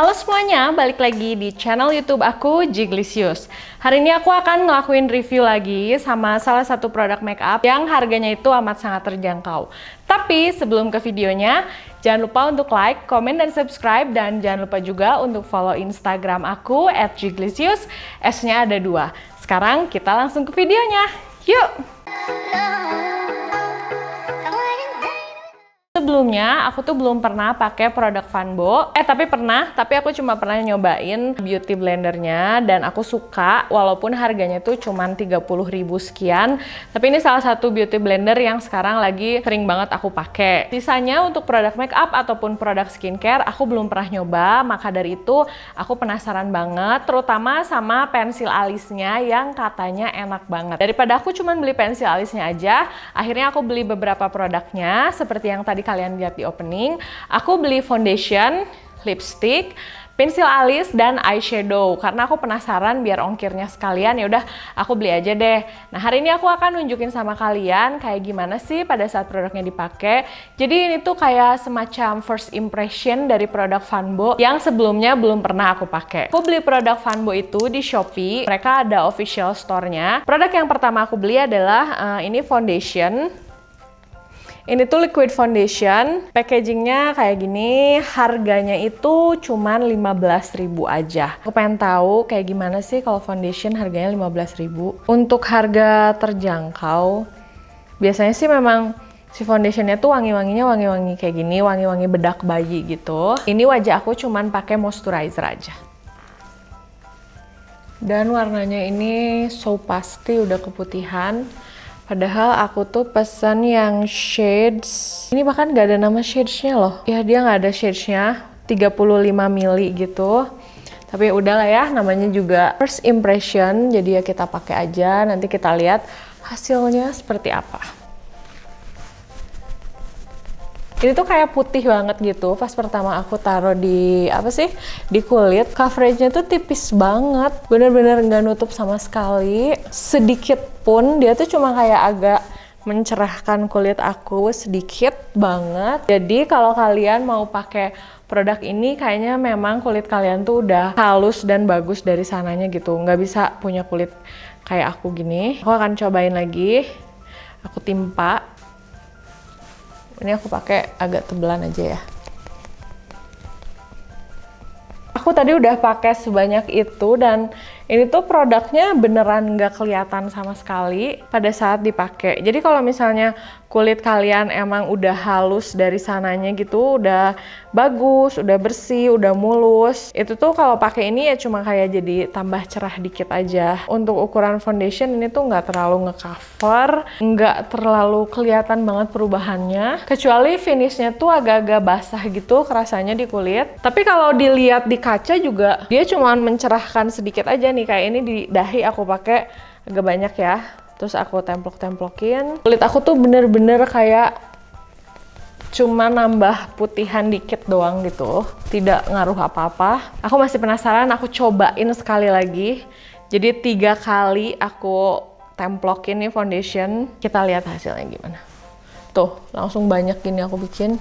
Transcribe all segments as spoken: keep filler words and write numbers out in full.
Halo semuanya, balik lagi di channel YouTube aku, Jiglisius. Hari ini aku akan ngelakuin review lagi sama salah satu produk makeup yang harganya itu amat sangat terjangkau. Tapi sebelum ke videonya, jangan lupa untuk like, komen, dan subscribe. Dan jangan lupa juga untuk follow Instagram aku at jiglisius, S-nya ada dua. Sekarang kita langsung ke videonya, yuk! Sebelumnya, aku tuh belum pernah pakai produk Fanbo. Eh, tapi pernah, tapi aku cuma pernah nyobain beauty blendernya dan aku suka walaupun harganya tuh cuma tiga puluh ribu sekian. Tapi ini salah satu beauty blender yang sekarang lagi sering banget aku pakai. Sisanya untuk produk makeup ataupun produk skincare aku belum pernah nyoba, maka dari itu aku penasaran banget, terutama sama pensil alisnya yang katanya enak banget. Daripada aku cuma beli pensil alisnya aja, akhirnya aku beli beberapa produknya seperti yang tadi kalian lihat di opening. Aku beli foundation, lipstick, pensil alis, dan eyeshadow karena aku penasaran biar ongkirnya sekalian. Ya udah, aku beli aja deh. Nah, hari ini aku akan nunjukin sama kalian kayak gimana sih pada saat produknya dipakai. Jadi ini tuh kayak semacam first impression dari produk Fanbo yang sebelumnya belum pernah aku pakai. Aku beli produk Fanbo itu di Shopee. Mereka ada official store-nya. Produk yang pertama aku beli adalah uh, ini foundation. Ini tuh liquid foundation, packagingnya kayak gini, harganya itu cuman lima belas ribu aja. Aku pengen tahu kayak gimana sih kalau foundation harganya lima belas ribu. Untuk harga terjangkau, biasanya sih memang si foundationnya tuh wangi-wanginya wangi-wangi kayak gini, wangi-wangi bedak bayi gitu. Ini wajah aku cuman pakai moisturizer aja. Dan warnanya ini so pasti udah keputihan. Padahal aku tuh pesan yang shades, ini bahkan gak ada nama shadesnya loh. Ya dia gak ada shadesnya, tiga puluh lima mili gitu. Tapi udahlah ya, namanya juga first impression, jadi ya kita pakai aja. Nanti kita lihat hasilnya seperti apa. Ini tuh kayak putih banget gitu. Pas pertama aku taruh di apa sih di kulit, coveragenya tuh tipis banget, bener-bener nggak nutup sama sekali. Sedikit pun dia tuh cuma kayak agak mencerahkan kulit aku sedikit banget. Jadi kalau kalian mau pakai produk ini, kayaknya memang kulit kalian tuh udah halus dan bagus dari sananya gitu. Nggak bisa punya kulit kayak aku gini. Aku akan cobain lagi. Aku timpa. Ini aku pakai agak tebelan aja ya. Aku tadi udah pakai sebanyak itu dan ini tuh produknya beneran nggak kelihatan sama sekali pada saat dipakai. Jadi kalau misalnya kulit kalian emang udah halus dari sananya gitu, udah bagus, udah bersih, udah mulus, itu tuh kalau pakai ini ya cuma kayak jadi tambah cerah dikit aja. Untuk ukuran foundation ini tuh nggak terlalu ngecover, nggak terlalu kelihatan banget perubahannya. Kecuali finishnya tuh agak-agak basah gitu kerasanya di kulit. Tapi kalau dilihat di kaca juga dia cuma mencerahkan sedikit aja nih. Kayak ini di dahi aku pakai agak banyak ya. Terus aku templok-templokin. Kulit aku tuh bener-bener kayak cuma nambah putihan dikit doang gitu. Tidak ngaruh apa-apa. Aku masih penasaran, aku cobain sekali lagi. Jadi tiga kali aku templokin nih foundation. Kita lihat hasilnya gimana. Tuh, langsung banyak gini aku bikin.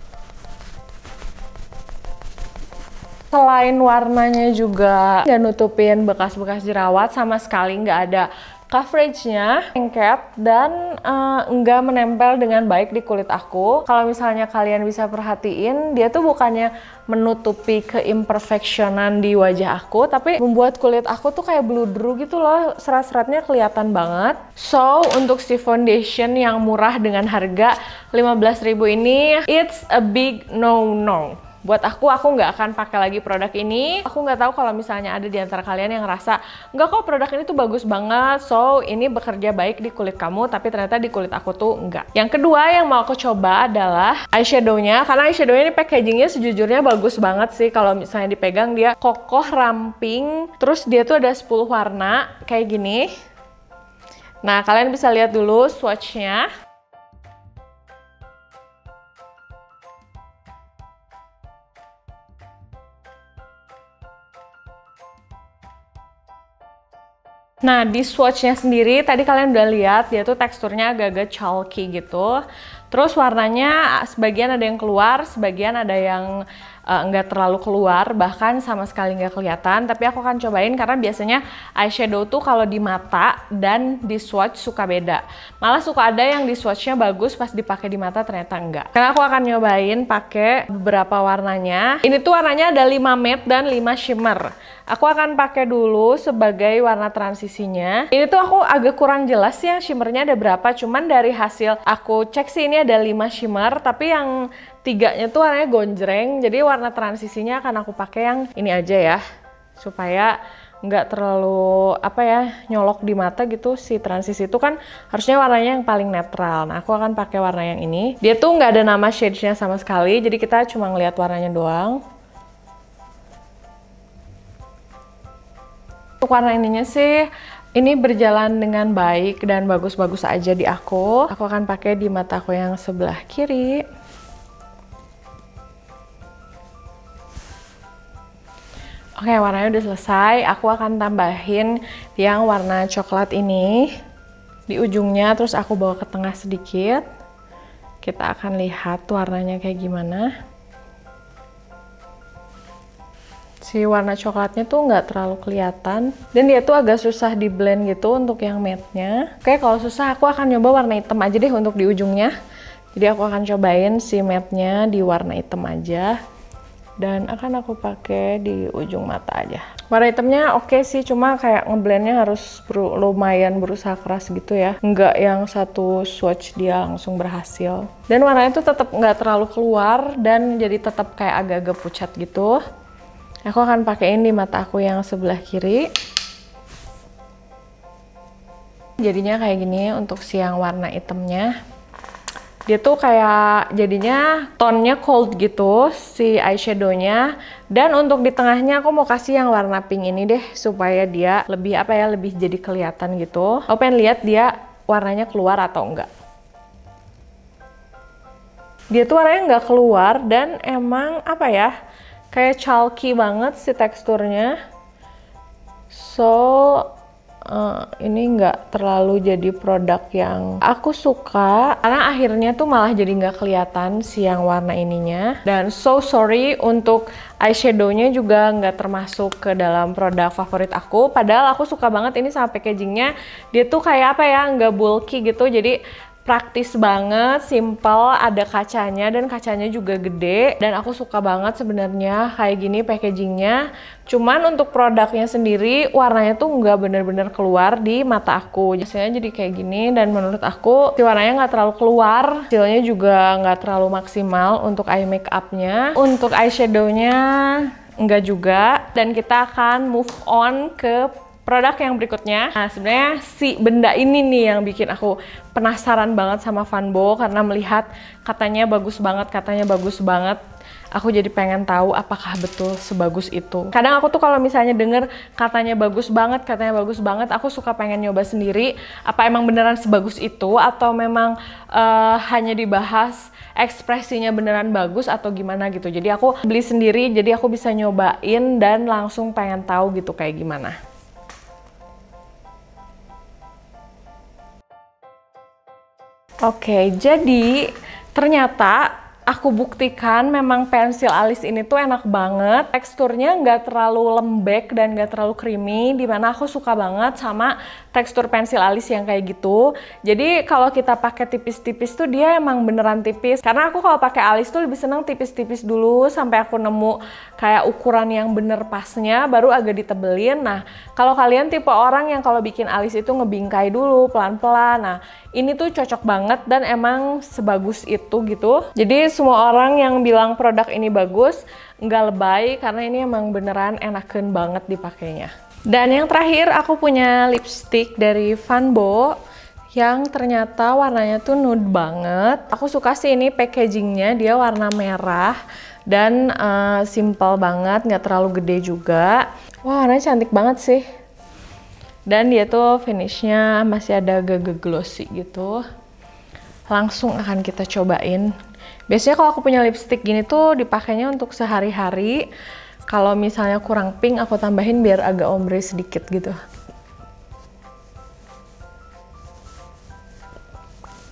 Selain warnanya juga nggak nutupin bekas-bekas jerawat, sama sekali nggak ada coveragenya, lengket, dan uh, nggak menempel dengan baik di kulit aku. Kalau misalnya kalian bisa perhatiin, dia tuh bukannya menutupi keimperfectionan di wajah aku, tapi membuat kulit aku tuh kayak bludru gitu loh, serat-seratnya kelihatan banget. So, untuk si foundation yang murah dengan harga lima belas ribu ini, it's a big no-no. Buat aku, aku nggak akan pakai lagi produk ini. Aku nggak tahu kalau misalnya ada di antara kalian yang ngerasa, nggak kok produk ini tuh bagus banget, so ini bekerja baik di kulit kamu, tapi ternyata di kulit aku tuh enggak. Yang kedua yang mau aku coba adalah eyeshadow-nya, karena eyeshadow-nya ini packagingnya sejujurnya bagus banget sih. Kalau misalnya dipegang dia kokoh, ramping, terus dia tuh ada sepuluh warna kayak gini. Nah, kalian bisa lihat dulu swatch-nya. Nah, di swatch-nya sendiri, tadi kalian udah lihat, dia tuh teksturnya agak-agak chalky gitu. Terus warnanya sebagian ada yang keluar, sebagian ada yang uh, nggak terlalu keluar, bahkan sama sekali nggak kelihatan. Tapi aku akan cobain karena biasanya eyeshadow tuh kalau di mata dan di swatch suka beda. Malah suka ada yang di swatchnya bagus pas dipakai di mata ternyata enggak. Karena aku akan nyobain pakai beberapa warnanya. Ini tuh warnanya ada lima matte dan lima shimmer. Aku akan pakai dulu sebagai warna transisinya. Ini tuh aku agak kurang jelas ya shimmernya ada berapa. Cuman dari hasil aku cek sih ini ada lima shimmer, tapi yang tiganya tuh warnanya gonjreng. Jadi warna transisinya akan aku pakai yang ini aja ya, supaya nggak terlalu apa ya nyolok di mata gitu. Si transisi itu kan harusnya warnanya yang paling netral. Nah aku akan pakai warna yang ini. Dia tuh nggak ada nama shades-nya sama sekali, jadi kita cuma ngeliat warnanya doang. Untuk warna ininya sih, ini berjalan dengan baik dan bagus-bagus aja di aku. Aku akan pakai di mata aku yang sebelah kiri. Oke, warnanya udah selesai. Aku akan tambahin yang warna coklat ini di ujungnya, terus aku bawa ke tengah sedikit. Kita akan lihat warnanya kayak gimana. Si warna coklatnya tuh nggak terlalu kelihatan dan dia tuh agak susah di blend gitu untuk yang matte-nya. Oke, kalau susah aku akan nyoba warna hitam aja deh untuk di ujungnya. Jadi aku akan cobain si matte-nya di warna hitam aja dan akan aku pakai di ujung mata aja. Warna hitamnya oke sih, cuma kayak ngeblendnya harus ber lumayan berusaha keras gitu ya, nggak yang satu swatch dia langsung berhasil. Dan warnanya tuh tetap nggak terlalu keluar dan jadi tetap kayak agak-agak pucat gitu. Aku akan pakein di mata aku yang sebelah kiri. Jadinya kayak gini untuk si yang warna hitamnya. Dia tuh kayak jadinya tonnya cold gitu si eyeshadownya. Dan untuk di tengahnya aku mau kasih yang warna pink ini deh, supaya dia lebih apa ya, lebih jadi kelihatan gitu. Aku pengen lihat dia warnanya keluar atau enggak. Dia tuh warnanya nggak keluar dan emang apa ya, kayak chalky banget si teksturnya. So uh, ini nggak terlalu jadi produk yang aku suka, karena akhirnya tuh malah jadi nggak kelihatan si yang warna ininya. Dan so sorry untuk eyeshadownya juga nggak termasuk ke dalam produk favorit aku. Padahal aku suka banget ini sama packagingnya. Dia tuh kayak apa ya, nggak bulky gitu, jadi praktis banget, simple, ada kacanya dan kacanya juga gede. Dan aku suka banget sebenarnya kayak gini packagingnya. Cuman untuk produknya sendiri warnanya tuh nggak bener-bener keluar di mata aku. Biasanya jadi kayak gini dan menurut aku si warnanya nggak terlalu keluar. Hasilnya juga nggak terlalu maksimal untuk eye makeupnya. Untuk eyeshadownya nggak juga. Dan kita akan move on ke produk yang berikutnya. Nah, sebenarnya si benda ini nih yang bikin aku penasaran banget sama Fanbo, karena melihat katanya bagus banget, katanya bagus banget. Aku jadi pengen tahu apakah betul sebagus itu. Kadang aku tuh kalau misalnya denger katanya bagus banget, katanya bagus banget, aku suka pengen nyoba sendiri. Apa emang beneran sebagus itu atau memang uh, hanya dibahas ekspresinya beneran bagus atau gimana gitu. Jadi aku beli sendiri, jadi aku bisa nyobain dan langsung pengen tahu gitu kayak gimana. Oke, jadi ternyata aku buktikan memang pensil alis ini tuh enak banget. Teksturnya nggak terlalu lembek dan nggak terlalu creamy, dimana aku suka banget sama tekstur pensil alis yang kayak gitu. Jadi kalau kita pakai tipis-tipis tuh dia emang beneran tipis. Karena aku kalau pakai alis tuh lebih seneng tipis-tipis dulu sampai aku nemu kayak ukuran yang bener pasnya, baru agak ditebelin. Nah, kalau kalian tipe orang yang kalau bikin alis itu ngebingkai dulu pelan-pelan, nah ini tuh cocok banget dan emang sebagus itu gitu. Jadi semua orang yang bilang produk ini bagus nggak lebay, karena ini emang beneran enakeun banget dipakainya. Dan yang terakhir aku punya lipstick dari Fanbo yang ternyata warnanya tuh nude banget. Aku suka sih ini packagingnya, dia warna merah dan uh, simple banget, nggak terlalu gede juga. Wah, warnanya cantik banget sih. Dan dia tuh finishnya masih ada agak glossy gitu. Langsung akan kita cobain. Biasanya kalau aku punya lipstick gini tuh dipakainya untuk sehari-hari. Kalau misalnya kurang pink, aku tambahin biar agak ombre sedikit gitu.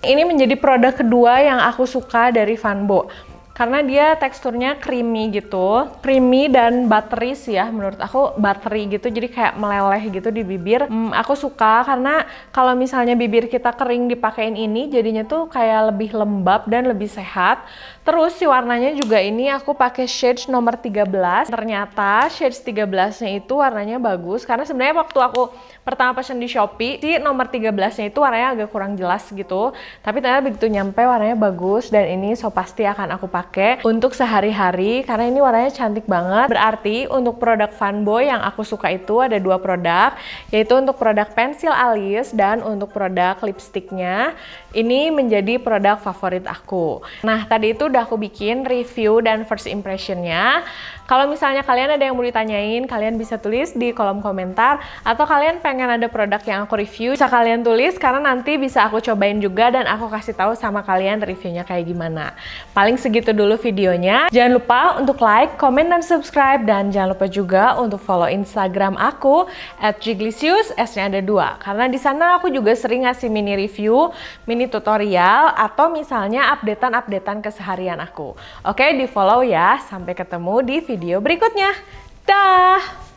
Ini menjadi produk kedua yang aku suka dari Fanbo. Karena dia teksturnya creamy gitu, creamy dan buttery sih ya, menurut aku buttery gitu, jadi kayak meleleh gitu di bibir. Hmm, aku suka karena kalau misalnya bibir kita kering dipakein ini, jadinya tuh kayak lebih lembab dan lebih sehat. Terus si warnanya juga ini aku pakai shades nomor tiga belas. Ternyata shades tiga belas-nya itu warnanya bagus, karena sebenarnya waktu aku pertama pesen di Shopee, si nomor tiga belas-nya itu warnanya agak kurang jelas gitu. Tapi ternyata begitu nyampe warnanya bagus, dan ini so pasti akan aku pakai untuk sehari-hari karena ini warnanya cantik banget. Berarti untuk produk Fanbo yang aku suka itu ada dua produk, yaitu untuk produk pensil alis dan untuk produk lipstiknya. Ini menjadi produk favorit aku. Nah, tadi itu udah aku bikin review dan first impressionnya. Kalau misalnya kalian ada yang mau ditanyain, kalian bisa tulis di kolom komentar, atau kalian pengen ada produk yang aku review, bisa kalian tulis karena nanti bisa aku cobain juga dan aku kasih tahu sama kalian reviewnya kayak gimana. Paling segitu dulu videonya. Jangan lupa untuk like, komen, dan subscribe, dan jangan lupa juga untuk follow Instagram aku at jiglisius, S-nya ada dua. Karena di sana aku juga sering ngasih mini review, mini tutorial, atau misalnya updatean-updatean keseharian aku. Oke, di follow ya. Sampai ketemu di video berikutnya. Dah!